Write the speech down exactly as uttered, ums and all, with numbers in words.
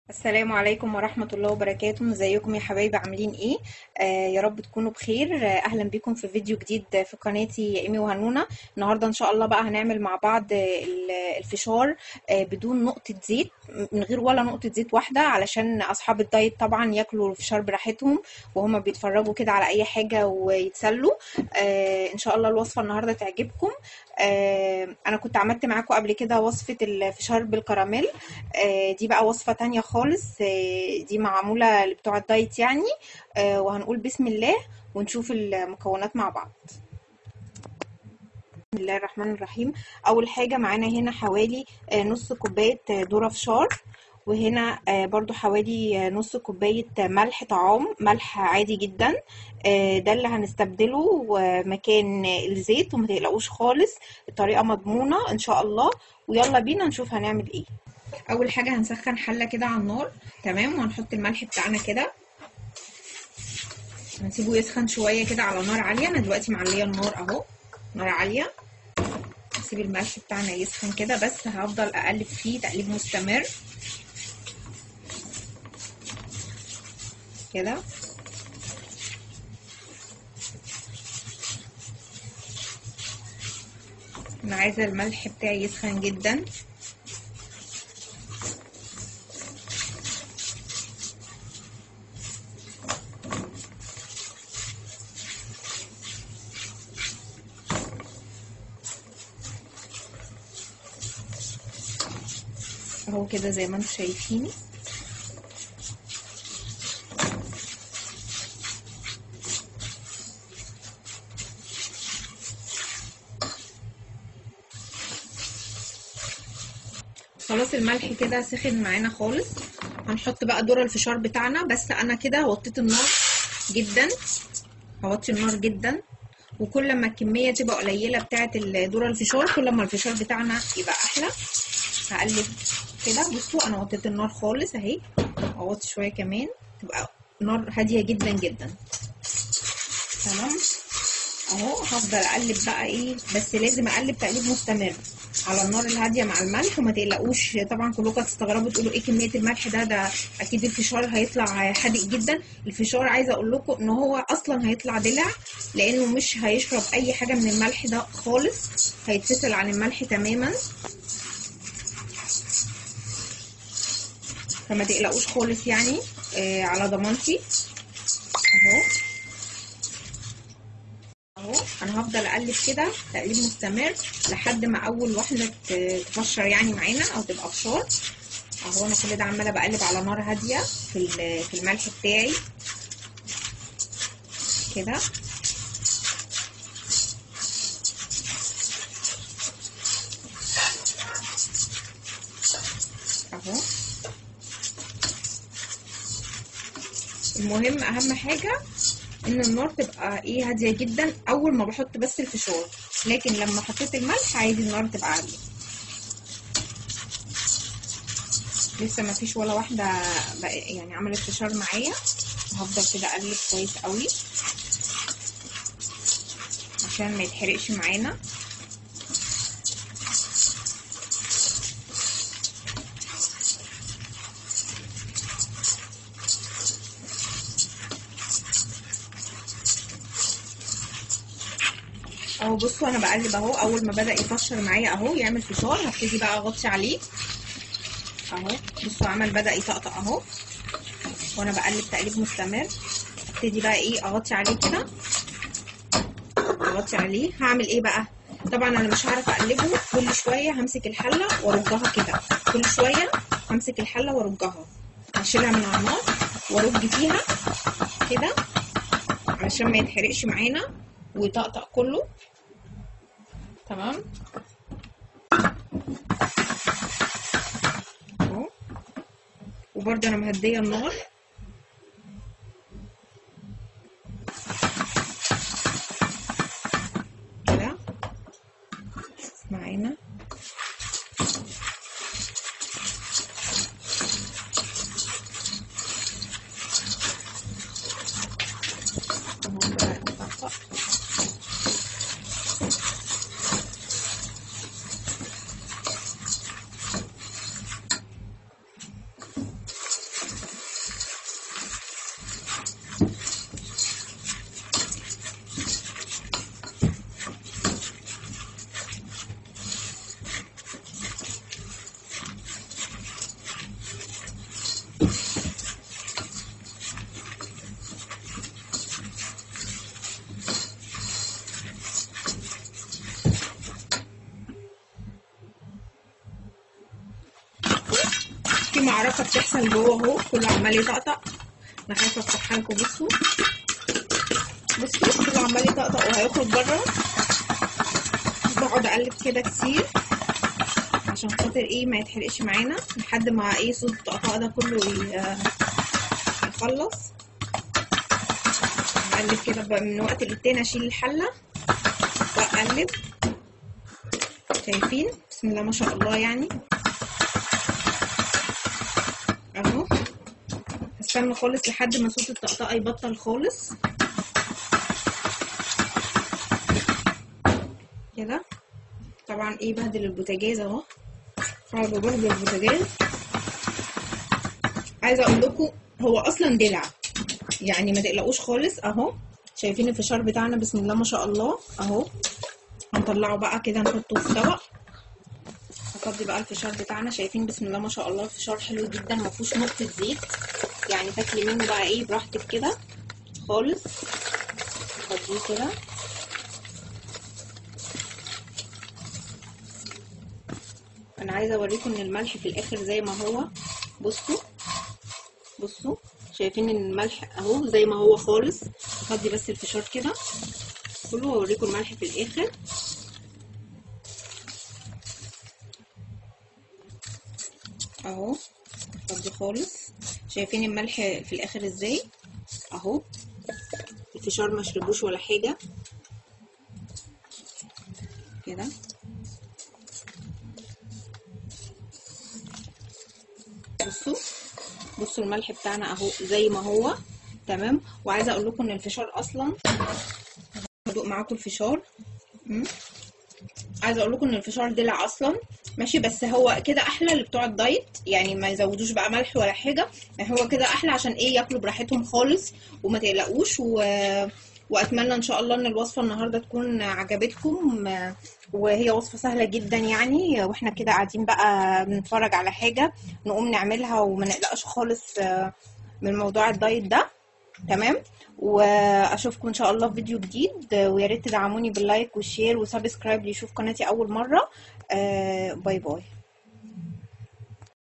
السلام عليكم ورحمة الله وبركاته. ازيكم يا حبايبي؟ عاملين ايه؟ آه يا رب تكونوا بخير. آه اهلا بكم في فيديو جديد في قناتي ايمي وهنونة. النهاردة ان شاء الله بقى هنعمل مع بعض آه، ال- الفشار آه بدون نقطة زيت، من غير ولا نقطة زيت واحدة، علشان اصحاب الدايت طبعا ياكلوا الفشار براحتهم وهما بيتفرجوا كده على اي حاجة ويتسلوا. آه ان شاء الله الوصفة النهاردة تعجبكم. آه انا كنت عملت معاكم قبل كده وصفة الفشار بالكراميل. آه، دي بقى وصفة تانية خالص. آه، دي معمولة لبتوع الدايت يعني. آه، وهنقول بسم الله ونشوف المكونات مع بعض. بسم الله الرحمن الرحيم. اول حاجة معانا هنا حوالي آه، نص كوباية آه، ذرة فشار، وهنا آه، برضو حوالي آه، نص كوباية ملح طعام، ملح عادي جدا. آه، ده اللي هنستبدله آه، مكان الزيت، وما تقلقوش خالص، الطريقة مضمونة ان شاء الله. ويلا بينا نشوف هنعمل ايه. اول حاجه هنسخن حله كده على النار، تمام، وهنحط الملح بتاعنا كده، هنسيبه يسخن شويه كده على نار عاليه. انا دلوقتي معليه النار اهو، نار عاليه. هسيب الملح بتاعنا يسخن كده، بس هفضل اقلب فيه تقليب مستمر كده. انا عايزه الملح بتاعي يسخن جدا. اهو كده زي ما انتم شايفين. خلاص الملح كده سخن معانا خالص. هنحط بقى ذرة الفشار بتاعنا، بس انا كده وطيت النار جدا، هوطي النار جدا. وكل ما الكميه تبقى قليله بتاعه الذره الفشار، كل ما الفشار بتاعنا يبقى احلى. هقلب كده. بصوا انا وطيت النار خالص اهي، اوطي شويه كمان، تبقى نار هاديه جدا جدا. تمام اهو. هفضل اقلب بقى ايه، بس لازم اقلب تقليب مستمر على النار الهاديه مع الملح. وما تقلقوش، طبعا كلكم هتستغربوا تقولوا ايه كميه الملح ده ده اكيد الفشار هيطلع حادق جدا. الفشار عايزه اقول لكم ان هو اصلا هيطلع دلع، لانه مش هيشرب اي حاجه من الملح ده خالص، هيتفصل عن الملح تماما. فما تقلقوش خالص يعني، آه على ضمانتي. اهو اهو انا هفضل اقلب كده تقليب مستمر لحد ما اول واحده تفشر يعني معانا او تبقى فشار. اهو انا كل ده عماله بقلب على نار هاديه في في الملح بتاعي كده. اهو المهم اهم حاجه ان النار تبقى ايه، هاديه جدا اول ما بحط بس الفشار، لكن لما حطيت الملح عايز النار تبقى عاليه. لسه ما فيش ولا واحده يعني عملت فشار معايا. هفضل كده اقلب كويس قوي عشان ما يتحرقش معانا. اهو بصوا انا بقلب اهو، اول ما بدا يفشر معايا اهو يعمل فشار، هبتدي بقى اغطي عليه اهو. بصوا عمل بدا يطقطق اهو، وانا بقلب تقليب مستمر. ابتدي بقى ايه اغطي عليه كده، اغطي عليه. هعمل ايه بقى؟ طبعا انا مش هعرف اقلبه، كل شويه همسك الحله وارجها كده، كل شويه همسك الحله وارجها، هشيلها من على النار وارج فيها كده علشان ما يتحرقش معانا ويطقطق كله. تمام اهو. وبرده انا مهديه النار كده. شوف معانا اهو بقى يطقطق. بتحصل جوه اهو، كله عمال يطقطق. انا خايفه افتحها لكم. بصوا بصوا كله عمال يطقطق وهيخرج بره. بقعد اقلب كده كتير عشان خاطر ايه ما يتحرقش معانا، لحد ما ايه صوت الطقطقه ده كله يخلص. اقلب كده بقى من وقت للتاني، اشيل الحله واقلب. شايفين؟ بسم الله ما شاء الله. يعني اهو هستنى خالص لحد ما صوت الطقطقه يبطل خالص كده. طبعا ايه بهدل البوتاجاز اهو، اقعد بهدل البوتاجاز. عايزه اقول لكم هو اصلا دلع، يعني ما تقلقوش خالص. اهو شايفين الفشار بتاعنا بسم الله ما شاء الله اهو. هنطلعه بقى كده نحطه في طبق. هفضي بقى الفشار بتاعنا. شايفين بسم الله ما شاء الله الفشار حلو جدا، ما فيهوش نقطه زيت، يعني تاكلي منه بقى ايه براحتك كده خالص. هفضيه كده. انا عايزه اوريكم ان الملح في الاخر زي ما هو. بصوا بصوا شايفين ان الملح اهو زي ما هو خالص. هفضي بس الفشار كده كله واوريكم الملح في الاخر اهو. هفضي خالص. شايفين الملح في الاخر ازاي اهو. الفشار ما شربوش ولا حاجه كده. بصوا بصوا الملح بتاعنا اهو زي ما هو تمام. وعايزه اقول لكم ان الفشار اصلا، هدوق معاكم الفشار. امم عايزه اقول لكم ان الفشار دلع اصلا ماشي، بس هو كده احلى اللي بتوع الدايت، يعني ما يزودوش بقى ملح ولا حاجه. يعني هو كده احلى عشان ايه ياكلوا براحتهم خالص وما تقلقوش. و... واتمنى ان شاء الله ان الوصفه النهارده تكون عجبتكم، وهي وصفه سهله جدا يعني. واحنا كده قاعدين بقى بنتفرج على حاجه نقوم نعملها وما نقلقش خالص من موضوع الدايت ده تمام. واشوفكم ان شاء الله في فيديو جديد، ويا ريت تدعموني باللايك والشير وسبسكرايب ليشوف قناتي اول مره. آه باي باي.